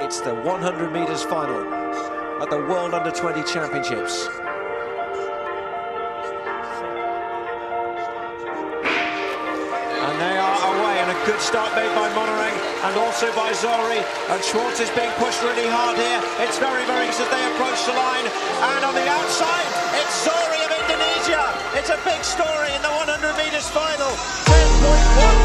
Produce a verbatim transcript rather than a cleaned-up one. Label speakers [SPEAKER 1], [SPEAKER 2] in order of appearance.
[SPEAKER 1] It's the one hundred metres final at the World Under twenty Championships. And they are away, and a good start made by Monerang and also by Zohri. And Schwartz is being pushed really hard here. It's very, very good as they approach the line. And on the outside, it's Zohri of Indonesia. It's a big story in the one hundred metres final. ten point one.